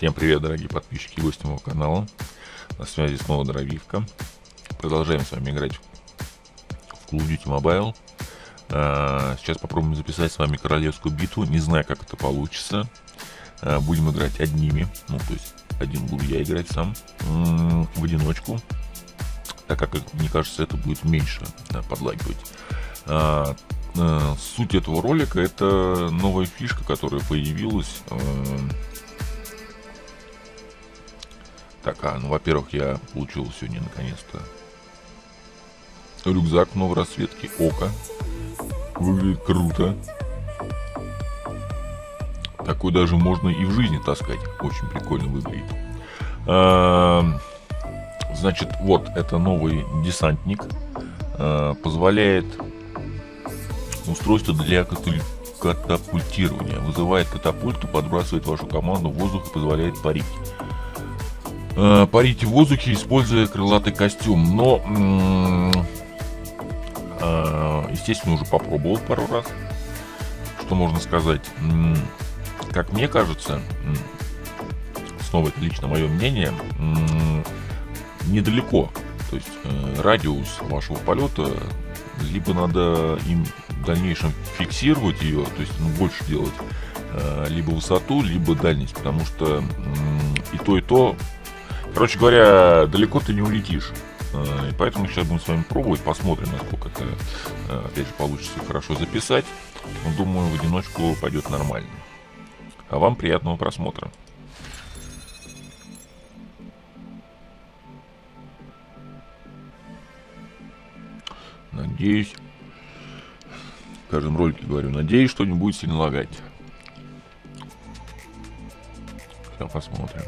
Всем привет, дорогие подписчики и гости моего канала. На связи снова Дробивка. Продолжаем с вами играть в Call of Duty Mobile. Сейчас попробуем записать с вами королевскую битву. Не знаю, как это получится. Будем играть одними. Ну, то есть, один буду я играть сам. В одиночку. Так как, мне кажется, это будет меньше подлагивать. Суть этого ролика — это новая фишка, которая появилась. Так, ну, во-первых, я получил сегодня наконец-то рюкзак в новой расцветке. Око. Выглядит круто. Такой даже можно и в жизни таскать. Очень прикольно выглядит. Значит, вот это новый десантник. Позволяет устройство для катапультирования. Вызывает катапульту, подбрасывает вашу команду в воздух и позволяет парить. Парить в воздухе, используя крылатый костюм. Но, естественно, уже попробовал пару раз. Что можно сказать? Как мне кажется, снова это лично мое мнение, недалеко. То есть радиус вашего полета, либо надо им в дальнейшем фиксировать ее, то есть больше делать, либо высоту, либо дальность, потому что и то, короче говоря, далеко ты не улетишь. И поэтому сейчас будем с вами пробовать, посмотрим, насколько это, опять же, получится хорошо записать. Но, думаю, в одиночку пойдет нормально. А вам приятного просмотра. Надеюсь, в каждом ролике говорю, надеюсь, что не будет сильно лагать. Сейчас посмотрим.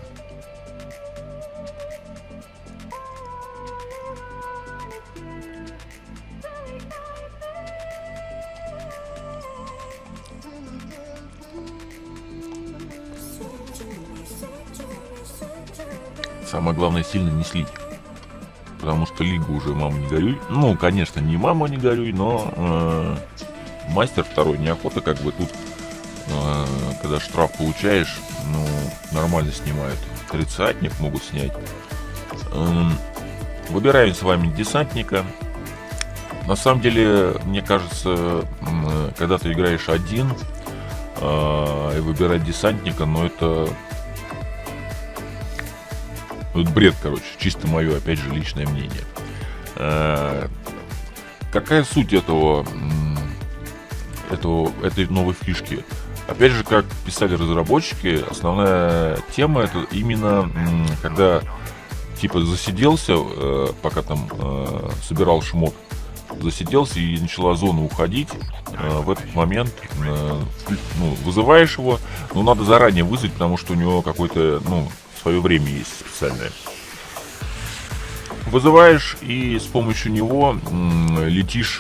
Самое главное, сильно не слить. Потому что лига уже «Мама, не горюй». Ну, конечно, не «Мама, не горюй», но мастер второй неохота, как бы тут, когда штраф получаешь, ну, нормально снимают. Тридцатник могут снять. Выбираем с вами десантника. На самом деле, мне кажется, когда ты играешь один, и выбирать десантника, но это бред, короче, чисто мое, опять же, личное мнение. Какая суть этой новой фишки? Опять же, как писали разработчики, основная тема — это именно когда типа засиделся, пока там собирал шмот, засиделся и начала зона уходить. В этот момент вызываешь его, но надо заранее вызвать, потому что у него какой-то, свое время есть специальное. Вызываешь и с помощью него летишь,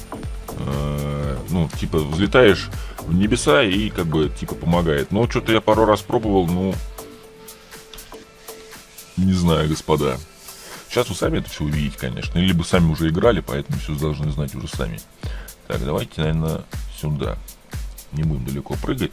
типа взлетаешь в небеса и как бы типа помогает. Но что-то я пару раз пробовал, не знаю, господа. Сейчас вы сами это все увидите, конечно. Либо сами уже играли, поэтому все должны знать уже сами. Так, давайте, наверное, сюда. Не будем далеко прыгать.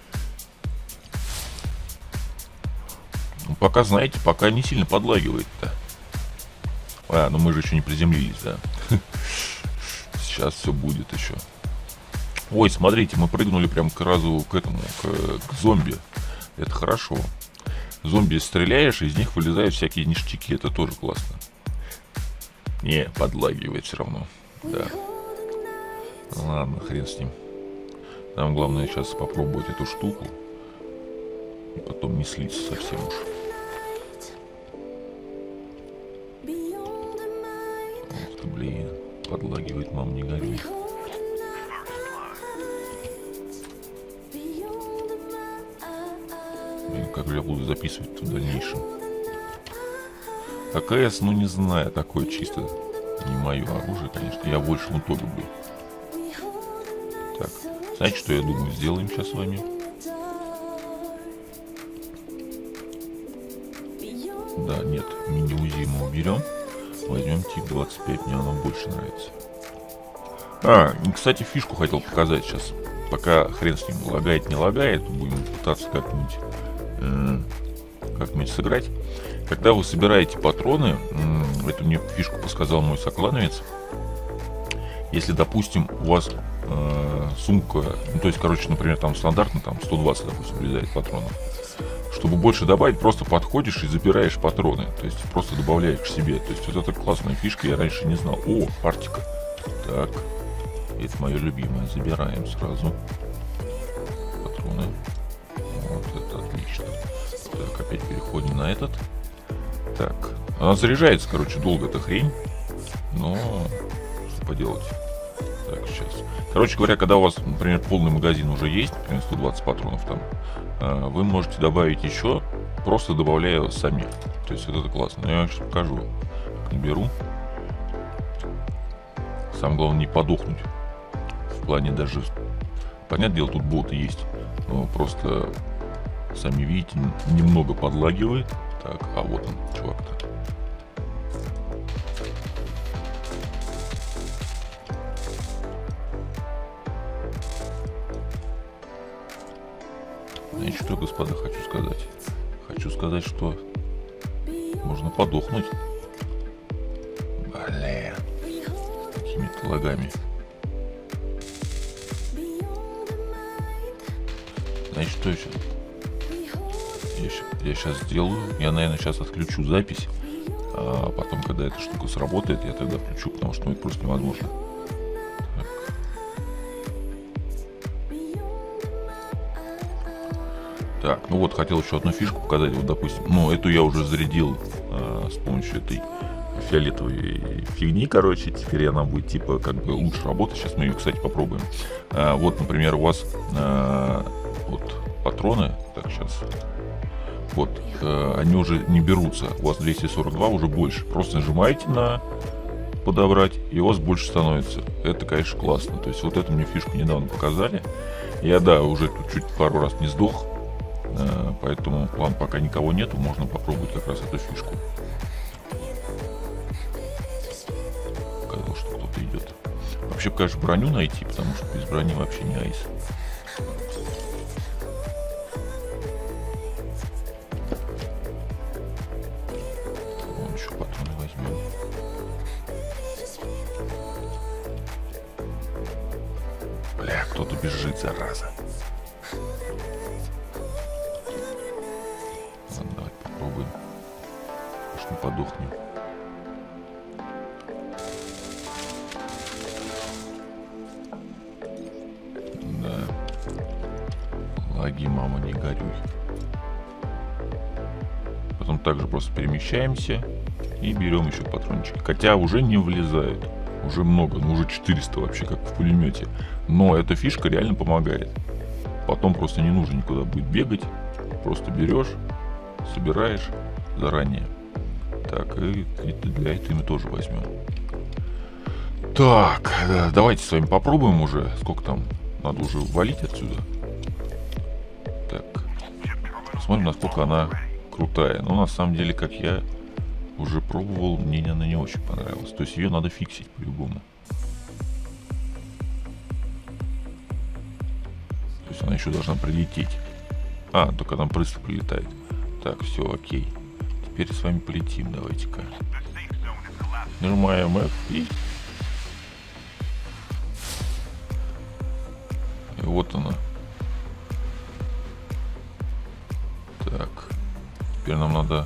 Пока, знаете, пока не сильно подлагивает-то. Ну мы же еще не приземлились, да. Сейчас все будет еще. Ой, смотрите, мы прыгнули прям сразу к зомби. Это хорошо. Зомби стреляешь, из них вылезают всякие ништяки. Это тоже классно. Не, подлагивает все равно. Да. Ладно, хрен с ним. Нам главное сейчас попробовать эту штуку. И потом не слиться совсем уж. Блин, подлагивает, мам, не горюй. Блин, как же я буду записывать в дальнейшем? АКС, не знаю, такое чисто не мое оружие, конечно. Я больше то люблю. Так, знаете, что я думаю, сделаем сейчас с вами? Да, нет, мини-УЗИ мы уберем. Возьмем тип 25, мне она больше нравится. Кстати, фишку хотел показать сейчас. Пока хрен с ним, лагает, не лагает. Будем пытаться как-нибудь как-нибудь сыграть. Когда вы собираете патроны, эту мне фишку подсказал мой соклановец. Если, допустим, у вас сумка, ну, то есть, короче, например, там стандартно там 120, допустим, влезает патронов. Чтобы больше добавить, просто подходишь и забираешь патроны. То есть просто добавляешь к себе. То есть вот это классная фишка, я раньше не знал. О, Арктика. Так, это мое любимое. Забираем сразу патроны. Вот это отлично. Так, опять переходим на этот. Так, она заряжается, короче, долго эта хрень. Но что поделать. Так, сейчас. Короче говоря, когда у вас, например, полный магазин уже есть, например, 120 патронов там, вы можете добавить еще, просто добавляя сами. То есть вот это классно. Я вам сейчас покажу. Беру. Самое главное не подохнуть. В плане даже, понятное дело, тут боты есть, но просто, сами видите, немного подлагивает. Так, а вот он, чувак-то. Значит, что, господа, хочу сказать. Хочу сказать, что можно подохнуть. Блин. Какими-то лагами. Значит, что еще? Я сейчас сделаю. Я, наверное, сейчас отключу запись. А потом, когда эта штука сработает, я тогда включу, потому что это просто невозможно. Так, ну вот, хотел еще одну фишку показать. Вот, допустим, ну, эту я уже зарядил с помощью этой фиолетовой фигни, короче. Теперь она будет, типа, как бы лучше работать. Сейчас мы ее, кстати, попробуем. Вот, например, у вас вот патроны. Так, сейчас. Вот, они уже не берутся. У вас 242, уже больше. Просто нажимаете на подобрать, и у вас больше становится. Это, конечно, классно. То есть, вот эту мне фишку недавно показали. Я, да, уже тут чуть пару раз не сдох. Поэтому вам пока никого нету, можно попробовать как раз эту фишку. Казалось, что кто-то идет. Вообще, конечно, броню найти, потому что без брони вообще не айс. Вон еще патроны возьмем. Бля, кто-то бежит, зараза. Подохнем. Да. Лаги, мама, не горюй. Потом также просто перемещаемся и берем еще патрончики. Хотя уже не влезают. Уже много, ну уже 400 вообще, как в пулемете. Но эта фишка реально помогает. Потом просто не нужно никуда будет бегать. Просто берешь, собираешь заранее. Так, и для этого мы тоже возьмем. Так, давайте с вами попробуем уже. Сколько там? Надо уже валить отсюда. Так. Посмотрим, насколько она крутая. Но на самом деле, как я уже пробовал, мне она не очень понравилась. То есть ее надо фиксить по-любому. То есть она еще должна прилететь. А, только она быстро прилетает. Так, все, окей. Теперь с вами полетим, давайте-ка. Нажимаем F и вот она. Так. Теперь нам надо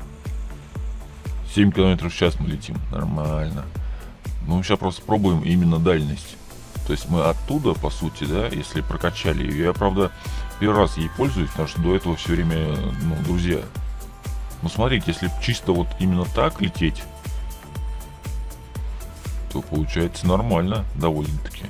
7 км в час мы летим. Нормально. Мы сейчас просто пробуем именно дальность. То есть мы оттуда, по сути, да, если прокачали ее. Я, правда, первый раз ей пользуюсь, потому что до этого все время, ну, друзья. Ну, смотрите, если чисто вот именно так лететь, то получается нормально, довольно-таки.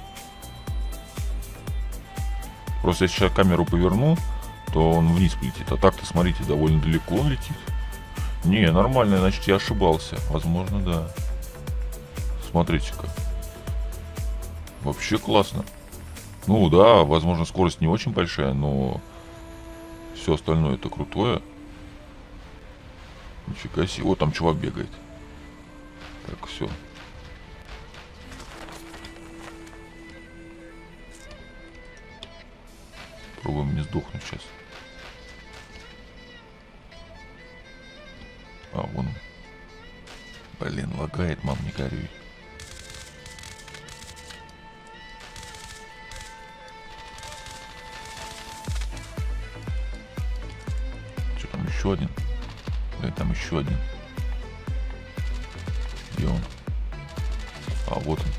Просто если сейчас камеру поверну, то он вниз полетит. А так-то, смотрите, довольно далеко он летит. Не, нормально, значит, я ошибался. Возможно, да. Смотрите-ка. Вообще классно. Ну да, возможно, скорость не очень большая, но все остальное это крутое. Нифига себе. Вот там чувак бегает. Так, все. Пробуем не сдохнуть сейчас. еще один. Да, там еще один. Где он? А, вот он.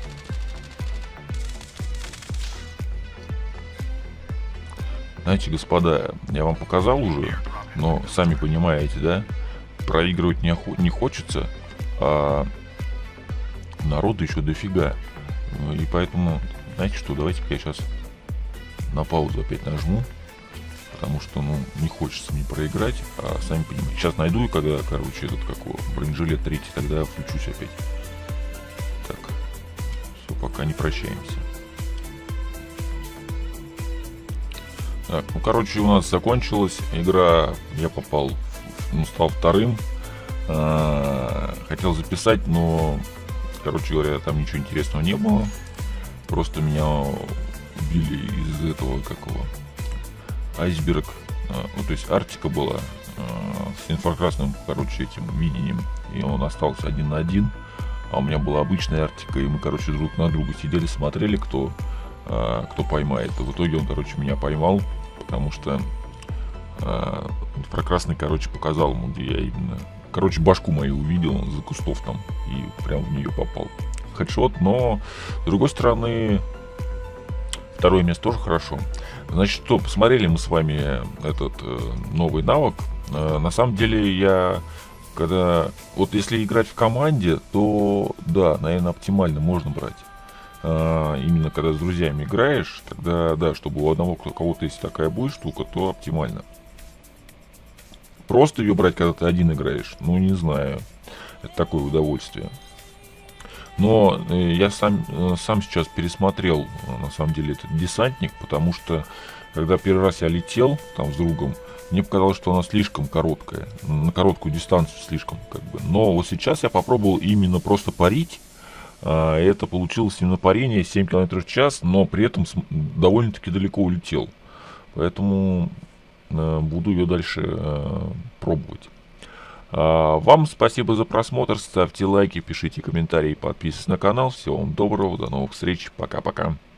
Знаете, господа, я вам показал уже, но сами понимаете, да? Проигрывать не хочется, а народу еще дофига. И поэтому, знаете что, давайте-ка я сейчас на паузу опять нажму. Потому что, ну, не хочется мне проиграть, а сами понимаете. Сейчас найду, и когда, короче, этот какой бронежилет 3, тогда включусь опять. Так, все, пока не прощаемся. Так, ну, короче, у нас закончилась игра. Я попал, ну, стал вторым. Хотел записать, но, короче говоря, там ничего интересного не было. Просто меня убили из этого какого... Айсберг, ну, то есть Арктика была с инфракрасным, короче, этим видением, и он остался 1 на 1, а у меня была обычная Арктика, и мы, короче, друг на друга сидели, смотрели, кто поймает. И в итоге он, короче, меня поймал, потому что инфракрасный, короче, показал ему, где я именно, короче, башку мою увидел за кустов там, и прям в нее попал. Хедшот, но, с другой стороны, второе место тоже хорошо. Значит, что, посмотрели мы с вами этот новый навык. На самом деле, вот если играть в команде, то, да, наверное, оптимально можно брать. Именно когда с друзьями играешь, тогда, да, чтобы у одного кого-то есть такая будет штука, то оптимально. Просто ее брать, когда ты один играешь, ну, не знаю. Это такое удовольствие. Но я сам сейчас пересмотрел, на самом деле, этот десантник, потому что, когда первый раз я летел там с другом, мне показалось, что она слишком короткая, на короткую дистанцию слишком, как бы. Но вот сейчас я попробовал именно просто парить, это получилось именно парение 7 км в час, но при этом довольно-таки далеко улетел. Поэтому буду ее дальше пробовать. Вам спасибо за просмотр, ставьте лайки, пишите комментарии, подписывайтесь на канал. Всего вам доброго, до новых встреч, пока-пока.